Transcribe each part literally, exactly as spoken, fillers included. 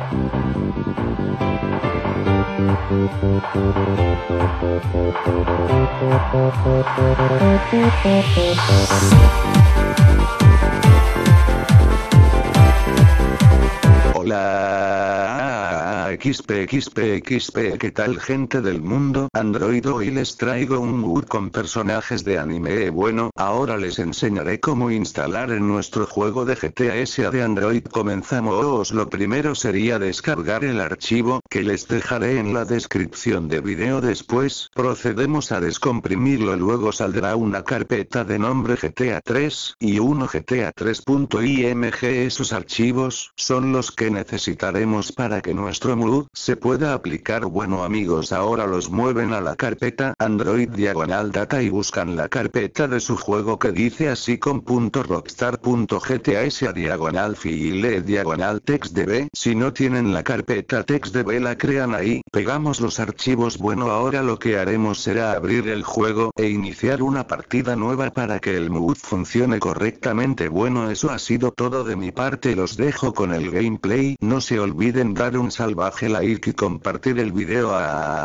Hola, X P X P X P, ¿qué tal gente del mundo Android? Hoy les traigo un mod con personajes de anime. Bueno, ahora les enseñaré cómo instalar en nuestro juego de G T A S A de Android. Comenzamos. Lo primero sería descargar el archivo, que les dejaré en la descripción de video. Después, procedemos a descomprimirlo, luego saldrá una carpeta de nombre G T A tres, y uno G T A tres.img. Esos archivos son los que necesitaremos para que nuestro mod se pueda aplicar. Bueno amigos, ahora los mueven a la carpeta Android diagonal data y buscan la carpeta de su juego que dice así con punto rockstar punto gtas diagonal file diagonal textdb. Si no tienen la carpeta textdb, la crean ahí, pegamos los archivos. Bueno, ahora lo que haremos será abrir el juego e iniciar una partida nueva para que el mod funcione correctamente. Bueno, eso ha sido todo de mi parte, los dejo con el gameplay. No se olviden dar un salvaje like y compartir el video.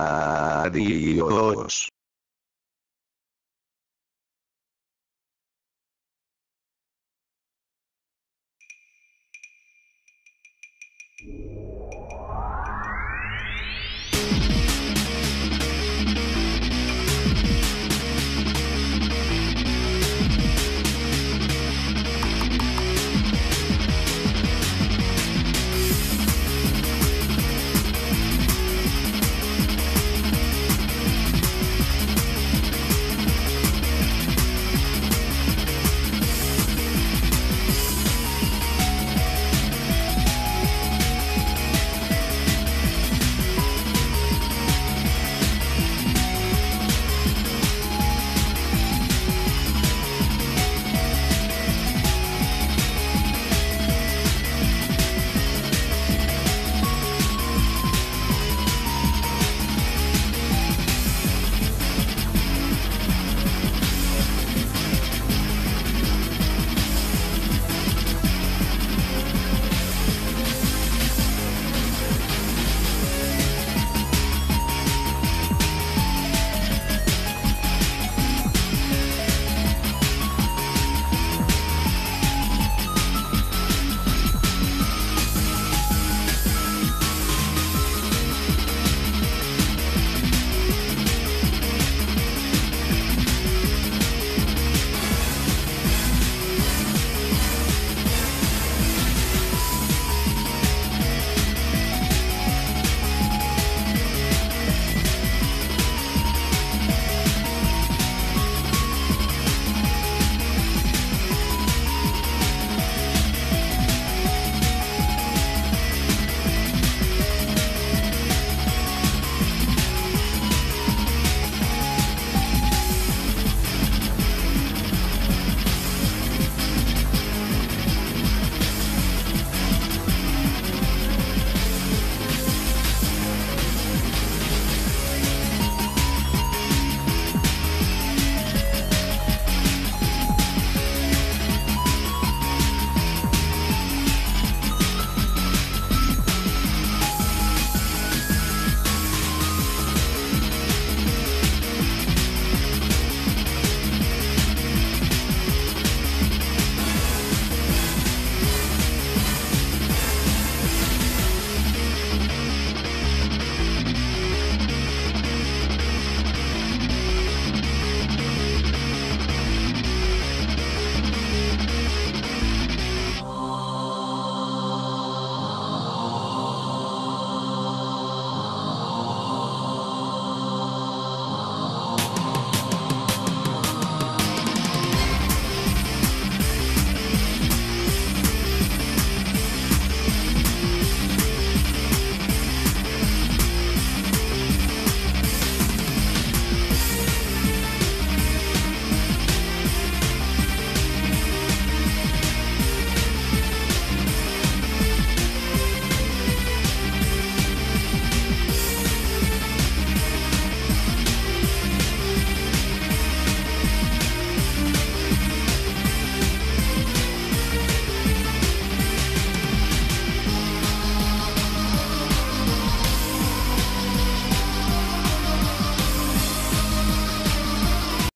Adiós.